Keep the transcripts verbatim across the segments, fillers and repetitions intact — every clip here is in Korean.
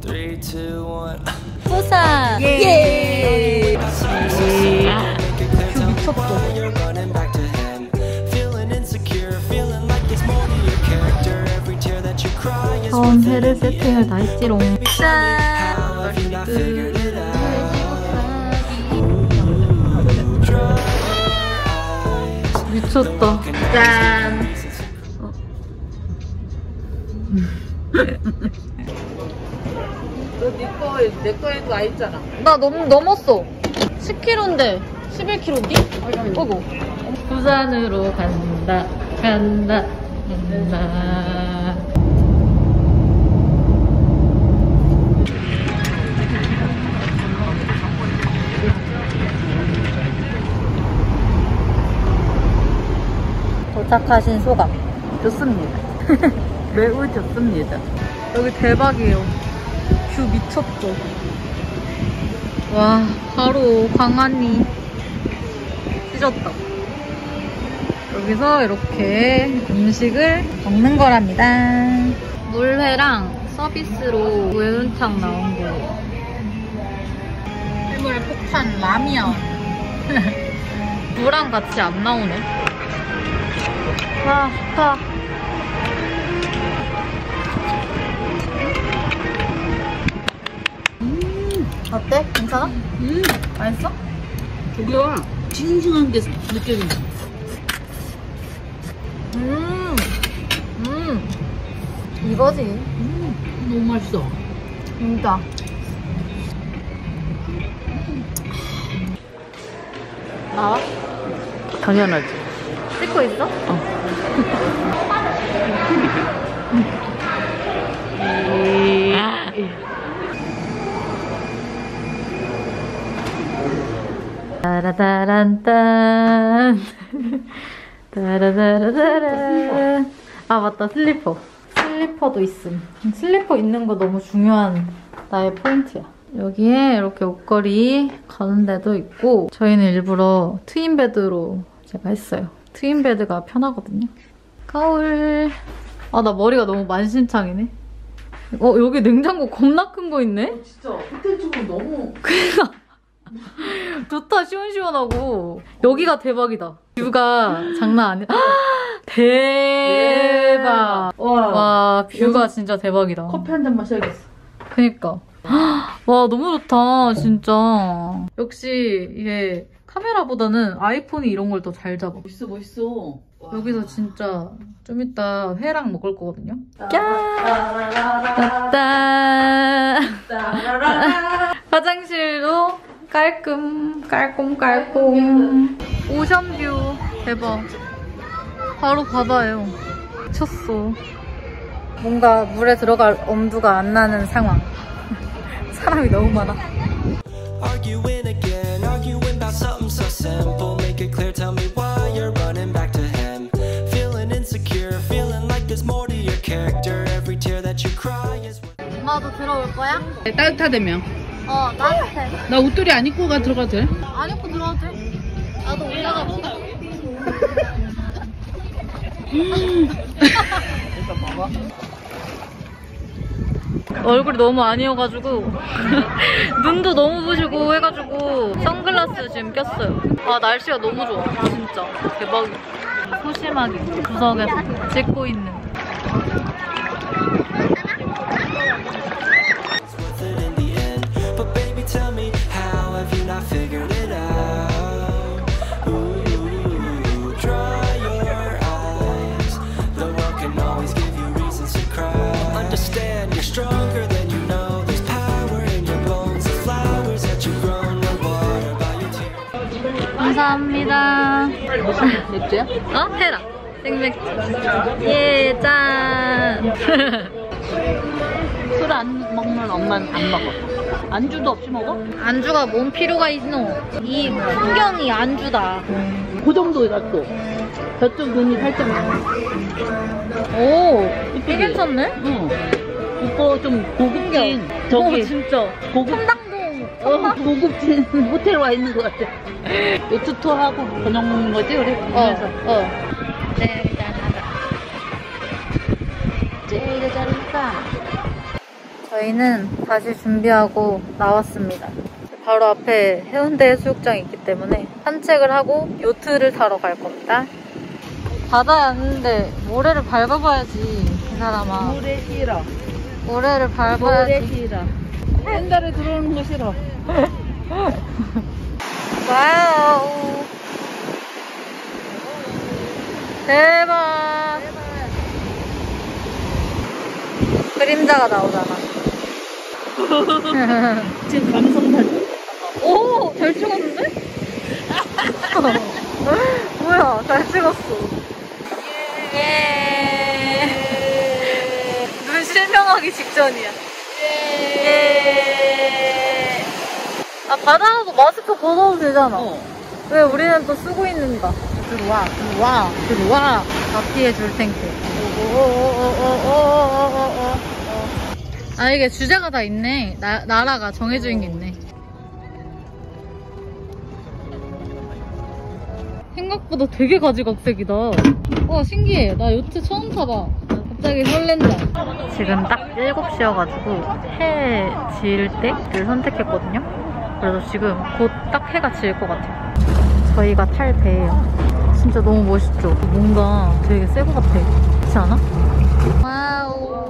부산! 예! 뷰 미쳤어. 가운데를 세팅을 다 했지롱. 짠! 미쳤다. 짠! 너 네 거에, 내 거에도 와 있잖아. 나 넘, 넘었어. 십 킬로그램인데 십일 킬로그램인데? 어구. 부산으로 간다, 간다, 간다. 도착하신 소감. 좋습니다. 매우 좋습니다. 여기 대박이에요. 뷰 미쳤죠. 와, 바로 광안리 찢었다. 여기서 이렇게 음식을 먹는 거랍니다. 물회랑 서비스로 매운탕 나온 거예요. 해물 폭탄 라면. 무랑 같이 안 나오네. 와, 좋다. 어때? 괜찮아? 음, 맛있어? 저기요. 싱싱한 게 느껴진다. 음, 음, 이거지. 음, 너무 맛있어. 진짜. 나와? 당연하지. 찍고 있어? 어. 따라다란딴. 따라다라다란. 아 맞다, 슬리퍼. 슬리퍼도 있음. 슬리퍼 있는 거 너무 중요한 나의 포인트야. 여기에 이렇게 옷걸이 가는 데도 있고, 저희는 일부러 트윈베드로 제가 했어요. 트윈베드가 편하거든요. 거울. 아, 나 머리가 너무 만신창이네. 어, 여기 냉장고 겁나 큰 거 있네? 어, 진짜 호텔 쪽은 너무. 그니까. 좋다, 시원시원하고. 여기가 대박이다. 뷰가 장난 아니야. 대박. 와, 와, 뷰가 진짜 대박이다. 커피 한 잔 마셔야겠어. 그니까. 와, 너무 좋다, 진짜. 역시 이게 카메라보다는 아이폰이 이런 걸 더 잘 잡아. 멋있어, 멋있어. 와. 여기서 진짜 좀 이따 회랑 먹을 거거든요. 따따. 화장실도 깔끔, 깔끔, 깔끔. 오션뷰 대박. 바로 바다예요. 미쳤어. 뭔가 물에 들어갈 엄두가 안 나는 상황. 사람이 너무 많아. Arguing again, arguing about something so simple. Make it clear, tell me why you're running back to him. Feeling insecure, feeling like there's more to your character. Every tear that you cry is. 엄마도 들어올 거야? 네, 따뜻하다며. 어, 따뜻해. 나 옷들이 안 입고 가 들어가도 돼? 안 입고 들어와도 돼. 나도 올라가 볼까? 얼굴이 너무 아니어가지고 눈도 너무 부시고 해가지고 선글라스 지금 꼈어요. 아, 날씨가 너무 좋아. 진짜 대박이야. 소심하게 구석에서 찍고 있는. Stronger than you know. There's power in your bones. The flowers that you've grown will water by your tears. 감사합니다. 맥주야? 어? 테라. 생맥주. 예, 짠. 술 안 먹는 엄마는 안 먹어. 안주도 없이 먹어? 안주가 뭔 필요가 있노? 이 풍경이 안주다. 그 정도가 또. 저쪽 눈이 살짝 나와. 오, 이쁘지? 괜찮네? 응. 오빠 좀 고급진 저기 어, 진짜 고급 청담동 어, 고급진 호텔 와 있는 것 같아. 요트토하고 저녁 먹는 거지 우리 보면서. 어, 어. 네, 짠하다. 제일 잘할까? 저희는 다시 준비하고 나왔습니다. 바로 앞에 해운대 해수욕장이 있기 때문에 산책을 하고 요트를 타러 갈 겁니다. 바다에 왔는데 모래를 밟아봐야지, 이 사람아. 모래 싫어. 모래를 밟아야지. 모래 싫어. 옛날에 들어오는 거 싫어. 와우. 대박. 그림자가 나오잖아. 지금 감성 달. 오! 잘 찍었는데? 뭐야, 잘 찍었어. 예. 눈 실명하기 직전이야. 예. 아, 바다에서 마스크 벗어도 되잖아. 어. 왜 우리는 또 쓰고 있는가? 들어와, 들어와, 들어와. 앞뒤에 줄 텐게. 오오오오오오오오오. 아, 이게 주제가 다 있네. 나, 나라가 정해져 있는 게 있네. 생각보다 되게 가지각색이다. 와, 신기해. 나 요트 처음 타봐. 갑자기 설렌다. 지금 딱 일곱 시여가지고 해 질 때를 선택했거든요. 그래서 지금 곧 딱 해가 질 것 같아요. 저희가 탈 배예요. 진짜 너무 멋있죠? 뭔가 되게 새 것 같아. 그렇지 않아? 와우.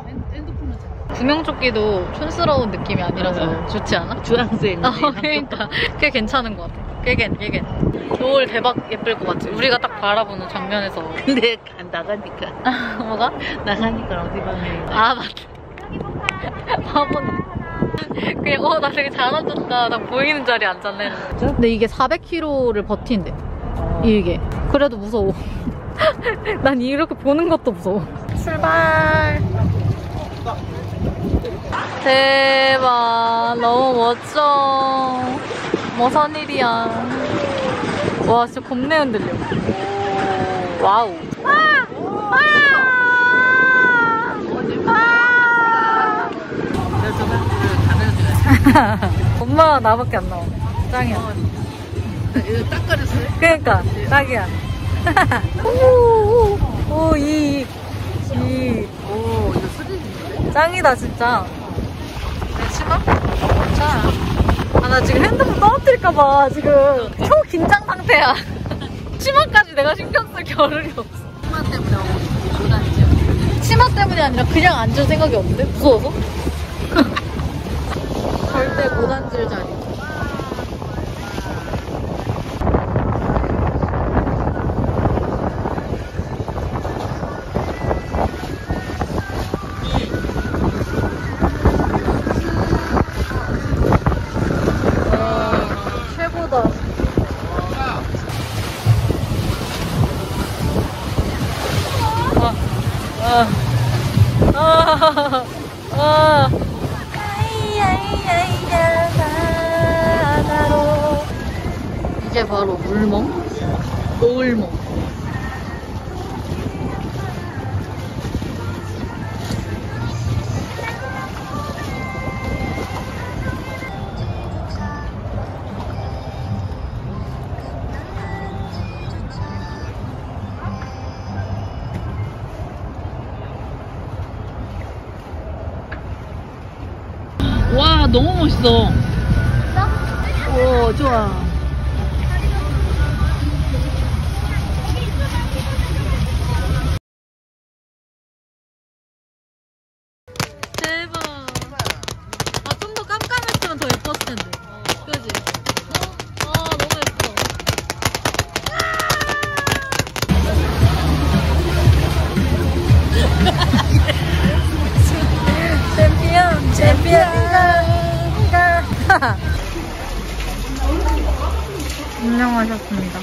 구명조끼도 촌스러운 느낌이 아니라서 좋지 않아? 주황색. 어, 그러니까 꽤 괜찮은 것 같아. 꽤겐 꽤겐 노을 대박 예쁠 것 같지? 우리가 딱 바라보는 장면에서. 근데 나가니까. 뭐가? 나가니까 어디 가면. 아, 맞다. 바보네. 그냥 어, 나 되게 잘 앉았다. 나 보이는 자리에 앉았네. 근데 이게 사백 킬로미터를 버틴대. 이게. 그래도 무서워. 난 이렇게 보는 것도 무서워. 출발. 대박. 너무 멋져. 뭐 선일이야. 와, 진짜 겁내 흔들려. 와우. 아! 아! 아! 엄마가 나밖에 안 나와. 짱이야. 이거 딱 가려서 해? 그러니까 딱이야. 오, 오, 이, 이, 오, 이거 소리. 짱이다 진짜. 내 치마? 자. 아, 나 지금 핸드폰 떨어뜨릴까봐 지금 초 긴장 상태야. 치마까지 내가 신경 쓸 겨를이 없어. 치마 때문에 못 앉지. 치마 때문이 아니라 그냥 앉을 생각이 없는데? 무서워서? 절대 못 앉을 자리. 아, 아, 이게 바로 물멍? 노을멍. 와, 너무 멋있어. 오, 좋아. 대박. 아, 좀 더 깜깜했으면 더 예뻤을 텐데. 그지? 어? 아, 너무 예뻐. 챔피언, 챔피언인가? 안녕하셨습니다.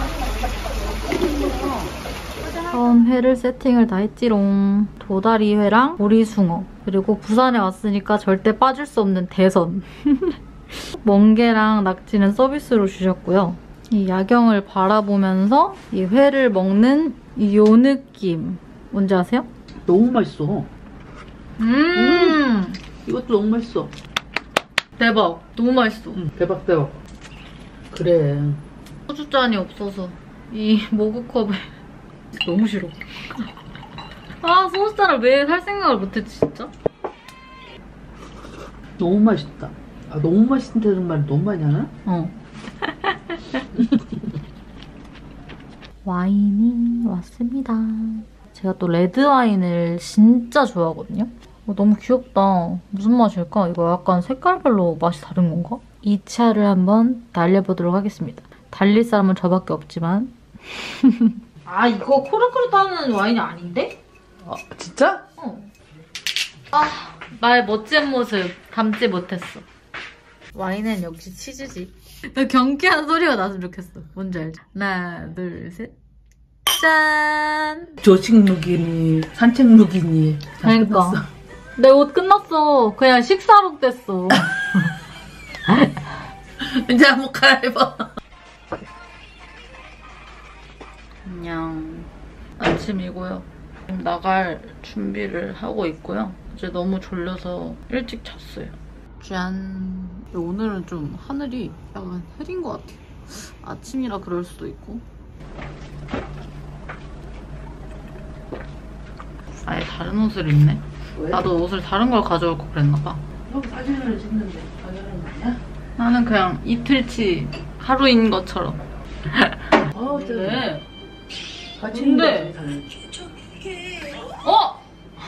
처음 회를 세팅을 다 했지롱. 도다리 회랑 오리숭어, 그리고 부산에 왔으니까 절대 빠질 수 없는 대선. 멍게랑 낙지는 서비스로 주셨고요. 이 야경을 바라보면서 이 회를 먹는 요 느낌 뭔지 아세요? 너무 맛있어. 음, 음. 이것도 너무 맛있어. 대박. 너무 맛있어. 응, 대박 대박. 그래. 소주잔이 없어서 이 머그컵에 너무 싫어. 아, 소주잔을 왜 살 생각을 못했지 진짜? 너무 맛있다. 아, 너무 맛있다는 말 너무 많이 하나? 어. 와인이 왔습니다. 제가 또 레드 와인을 진짜 좋아하거든요. 어, 너무 귀엽다. 무슨 맛일까? 이거 약간 색깔별로 맛이 다른 건가? 이 차를 한번 달려보도록 하겠습니다. 달릴 사람은 저밖에 없지만. 아, 이거 코르크로 타는 와인이 아닌데? 아, 진짜? 어. 아, 나의 멋진 모습 담지 못했어. 와인은 역시 치즈지. 나 경쾌한 소리가 났으면 좋겠어. 뭔지 알지? 하나, 둘, 셋. 짠! 조식룩이니 산책룩이니 그러니까. 내 옷 끝났어. 그냥 식사룩 됐어. 이제 한번 갈아입어. 안녕. 아침이고요. 지금 나갈 준비를 하고 있고요. 이제 너무 졸려서 일찍 잤어요. 짠. 오늘은 좀 하늘이 약간 흐린 것 같아요. 아침이라 그럴 수도 있고. 아예 다른 옷을 입네. 왜? 나도 옷을 다른 걸 가져올 거 그랬나봐. 형 사진을 찍는데 당연한 거 아니야? 나는 그냥 이틀치 하루인 것처럼. 어, 네. 같이 근데- 있는데 어!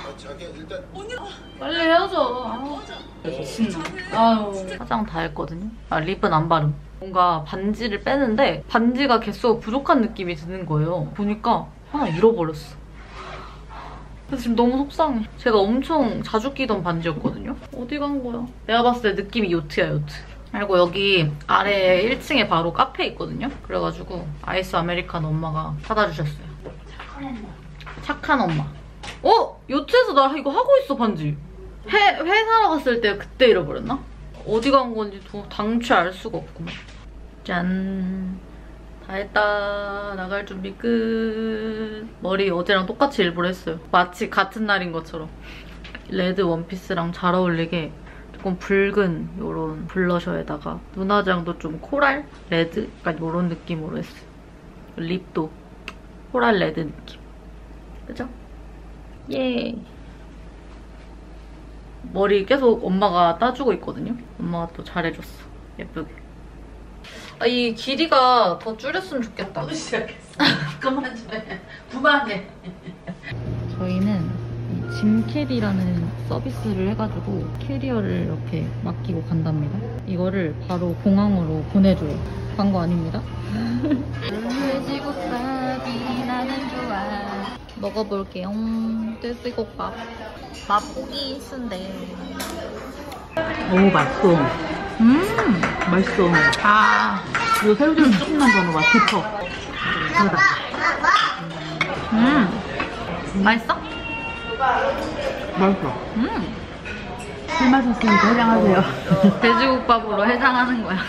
빨리 헤어져. 아우. 미친나. 아유. 화장 다 했거든요. 아, 립은 안 바름. 뭔가 반지를 빼는데 반지가 개수가 부족한 느낌이 드는 거예요. 보니까 하나 잃어버렸어. 그래서 지금 너무 속상해. 제가 엄청 자주 끼던 반지였거든요. 어디 간 거야? 내가 봤을 때 느낌이 요트야, 요트. 그리고 여기 아래 일 층에 바로 카페 있거든요. 그래가지고 아이스 아메리카노 엄마가 사다 주셨어요. 착한 엄마. 착한 엄마. 어? 요트에서 나 이거 하고 있어, 반지. 회, 회 사러 갔을 때 그때 잃어버렸나? 어디 간 건지 도, 당최 알 수가 없구만. 짠. 다 했다. 나갈 준비 끝. 머리 어제랑 똑같이 일부러 했어요. 마치 같은 날인 것처럼. 레드 원피스랑 잘 어울리게 조금 붉은 요런 블러셔에다가 눈화장도 좀 코랄? 레드? 약간 요런 느낌으로 했어요. 립도 코랄 레드 느낌. 그죠? 예. 머리 계속 엄마가 따주고 있거든요. 엄마가 또 잘해줬어. 예쁘게. 아, 이 길이가 더 줄였으면 좋겠다. 또 시작했어. 그만 좀 해. 그만해. 저희는 이 짐캐리라는 서비스를 해가지고 캐리어를 이렇게 맡기고 간답니다. 이거를 바로 공항으로 보내줘요. 광고 아닙니다. 돼지국밥이 나는 좋아. 먹어볼게요. 돼지국밥. 맛보기 순대. 너무 맛있어. 음. 맛있어. 아. 이거 새우젓 조금만 더 넣어봐. 깊어. 그러다. 음. 맛있어? 맛있어. 음. 술 마셨으니까 해장하세요. 돼지국밥으로 해장하는 거야.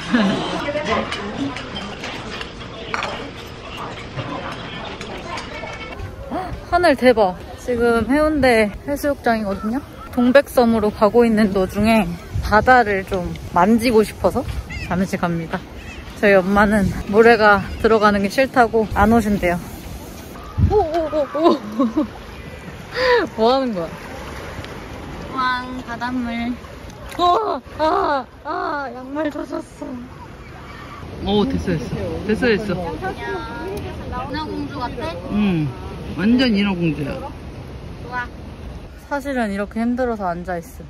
하늘 대박. 지금 해운대 해수욕장이거든요. 동백섬으로 가고 있는 도중에 바다를 좀 만지고 싶어서 잠시 갑니다. 저희 엄마는 모래가 들어가는 게 싫다고 안 오신대요. 오오오오. 뭐 하는 거야? 왕 바닷물. 와, 아, 아, 양말 젖었어. 오, 됐어, 됐어. 됐어, 됐어. 인어공주 같아? 응. 완전 인어공주야. 좋아. 사실은 이렇게 힘들어서 앉아있음.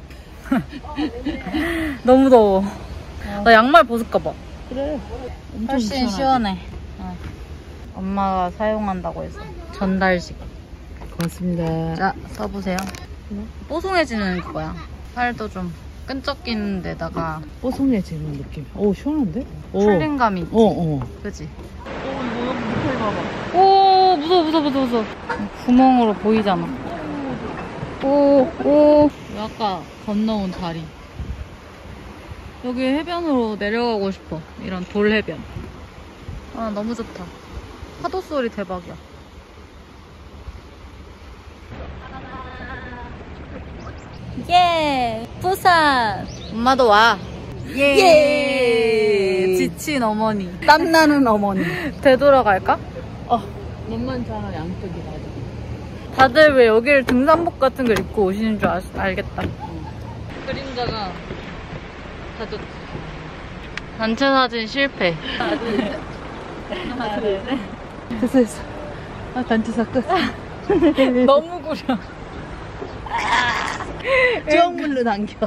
너무 더워. 나 양말 벗을까봐. 그래. 훨씬 시원해. 어. 엄마가 사용한다고 해서. 전달식. 고맙습니다. 자, 써보세요. 뽀송해지는 그거야. 살도 좀 끈적이는 데다가 뽀송해지는 느낌. 오, 시원한데? 오. 풀린감이 있지. 어, 어. 그치? 오, 무서워, 무서워, 무서워, 무서워. 구멍으로 보이잖아. 오, 오. 아까 건너온 다리. 여기 해변으로 내려가고 싶어. 이런 돌해변. 아, 너무 좋다. 파도 소리 대박이야. 예! 부산! 엄마도 와. 예! 예! 지친 어머니. 땀나는 어머니. 되돌아갈까? 어, 만만찮아, 양쪽이 나도. 다들 왜 여기를 등산복 같은 걸 입고 오시는 줄 아, 알겠다. 그림자가 가족. 단체 사진 실패. 하나, 둘, 셋. 하나, 둘, 셋. 됐어, 됐어. 아, 단체사 끝. 너무 구려. 주황물로 남겨.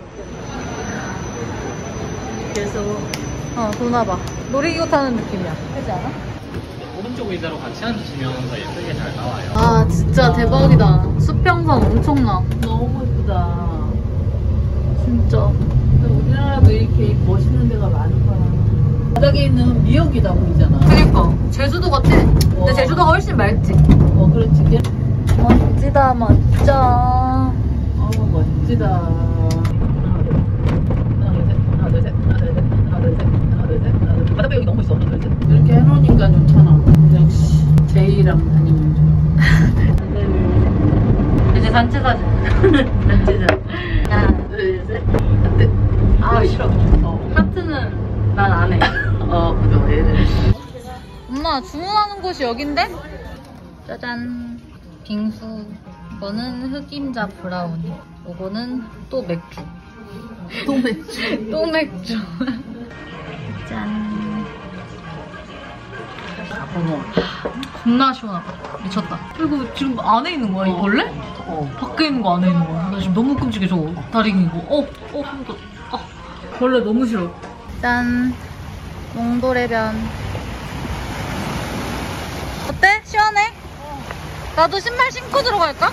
계속. 어, 도나봐. 놀이기구 타는 느낌이야. 그렇지 않아? 오른쪽 의자로 같이 앉으시면 더 예쁘게 잘 나와요. 아, 진짜 대박이다. 수평선 엄청나. 너무 예쁘다. 진짜. 근데 우리나라도 이렇게 멋있는 데가 많은 거야. 바닥에 있는 미역이다 보이잖아. 그니까. 제주도 같아. 근데 어. 제주도가 훨씬 맑지. 어, 그렇지. 걔- 멋지다, 멋져. 어우, 멋지다. 하나, 둘, 셋. 하나, 둘, 셋. 하나, 둘, 셋. 하나, 둘, 셋. 하나, 둘, 셋. 하나, 둘, 셋. 바닥에 여기 너무 멋있어. 하나, 둘, 셋. 이렇게 해놓으니까 좋잖아. 역시 제이랑 다니면 좋아. 이제 단체 사진. 단체자. 하나, 둘, 셋. 하트. 아, 싫어. 어, 하트는 난 안 해. 어, 그죠. 얘는. 엄마, 주문하는 곳이 여긴데? 짜잔. 빙수. 이거는 흑임자 브라우니. 이거는 또 맥주. 또 맥주. 또 맥주. 짠. 어머. 겁나 시원하다. 미쳤다. 그리고 지금 안에 있는 거야, 이 벌레? 어. 밖에 있는 거 안에 있는 거야. 나 지금 너무 끔찍해, 저거. 다리기고. 어, 어, 힘들어. 아, 벌레 너무 싫어. 짠. 몽돌해변. 어때? 시원해? 어. 나도 신발 신고 들어갈까?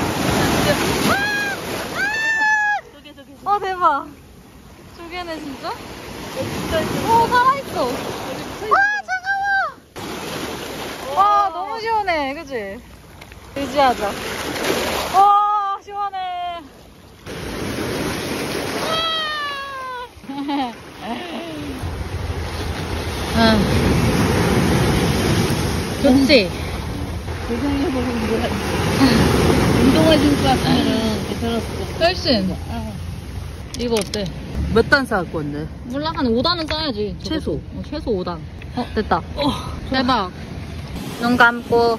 저기, 저기. 아, 대박. 저기네, 진짜? 어, 살아있어. 아, 차가워. 와, 너무 시원해. 그치? 의지하자. 와, 시원해. 응. 좋지? 고생해보는 거 같지. 운동화 신고 왔으면 괜찮았을 것 같아. 훨씬. 이거 어때? 몇 단 사갖고 왔네? 몰라, 한 오 단은 써야지. 최소. 어, 최소 오 단. 어, 됐다. 대박. 눈 감고.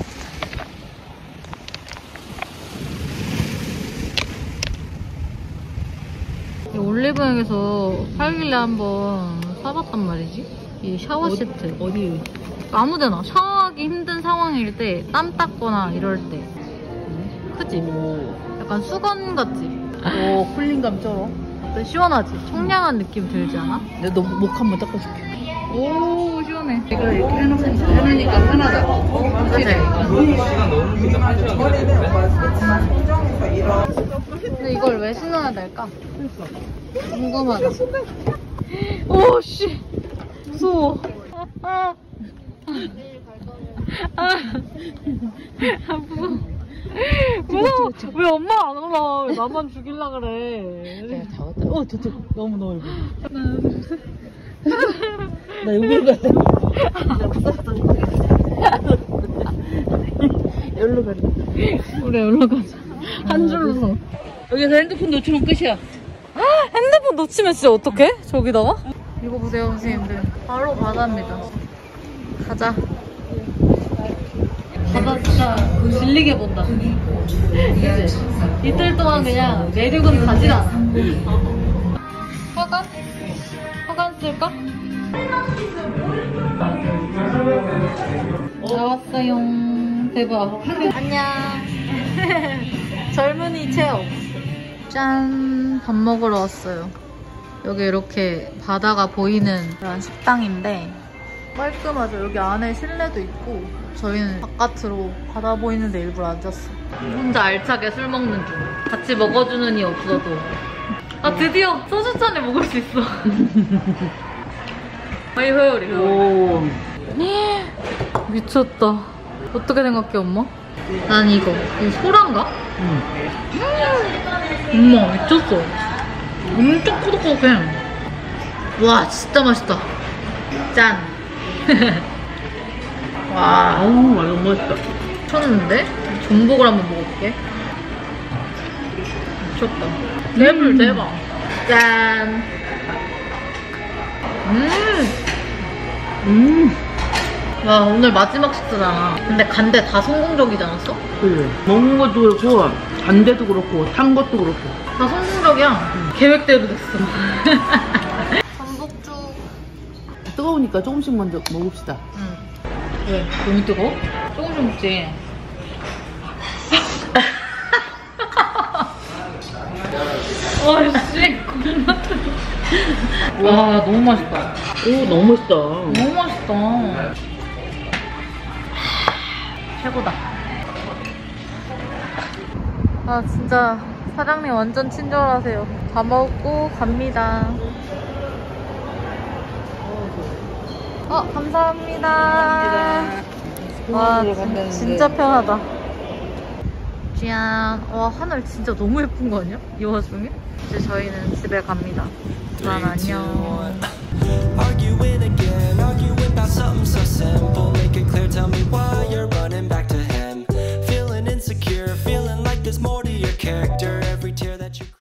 이 올리브영에서 팔길래 한번 사봤단 말이지. 이 샤워 어디, 시트. 어디? 아무데나 샤워하기 힘든 상황일 때, 땀 닦거나 이럴 때. 크지? 오, 약간 수건 같지? 오 쿨링감 쩔어. 어때? 시원하지? 청량한 느낌 들지 않아? 내가 너 목 한번 닦아줄게. 오, 시원해. 이거 이렇게 해놓고, 해놓으니까 편하다. 그치? 시간 넘으니까 하셔야 돼요. 근데 이걸 왜 신어야 될까? 궁금하다. 오, 씨. 무서워. 아, 아, 아, 무서워. 무서워. 왜 엄마 안 올라? 왜 나만 죽일라 그래? 내가 잡았다. 어, 저쪽 너무 넓어. 나 여기로 가야 돼. 여기로 가야 돼. 우리 여기로 가자. 한 줄로 서. 여기서 핸드폰 놓치면 끝이야. 핸드폰 놓치면 진짜 어떡해? 저기다가? 이거 보세요, 선생님들. 바로 바다입니다. 가자. 바다 진짜 그 질리게 본다. 이틀 동안 그냥 내륙은 가질 않아. 화관? 화관 쓸까? 나왔어요. 대박. 안녕. 젊은이 체험. 짠. 밥 먹으러 왔어요. 여기 이렇게 바다가 보이는 그런 식당인데 깔끔하죠. 여기 안에 실내도 있고 저희는 바깥으로 바다 보이는 데 일부러 앉았어. 혼자 알차게 술 먹는 중. 같이 먹어주는 이 없어도. 아, 드디어 소주잔에 먹을 수 있어. 아이, 회오리, 회오리. 오. 미쳤다. 어떻게 생각해, 엄마? 난 이거. 이거 소란가? 응. 엄마, 미쳤어. 엄청 꾸덕꾸덕해. 와, 진짜 맛있다. 짠. 와, 어우, 완전 멋있다. 미쳤는데? 전복을 한번 먹어볼게. 미쳤다. 대불 음. 대박. 짠. 음. 음. 와, 오늘 마지막 식사잖아. 근데 간대 다 성공적이지 않았어? 그래. 먹는 것도 그렇고, 간 데도 그렇고, 탄 것도 그렇고. 다 성공적이야. 계획대로 됐어. 전복죽. 뜨거우니까 조금씩 먼저 먹읍시다. 응. 왜? 너무 뜨거워? 조금씩 먹지. 와씨 겁나 뜨거워. 와 너무 맛있다. 오, 너무 맛있다. 너무 맛있다. 최고다. 아 진짜 사장님 완전 친절하세요. 다 먹고 갑니다. 어 감사합니다. 와 진, 진짜 편하다. 짠. 와 하늘 진짜 너무 예쁜 거 아니야? 이 와중에? 이제 저희는 집에 갑니다. 그럼 안녕. Arguing again, arguing about something so simple. Make it clear, tell me why you're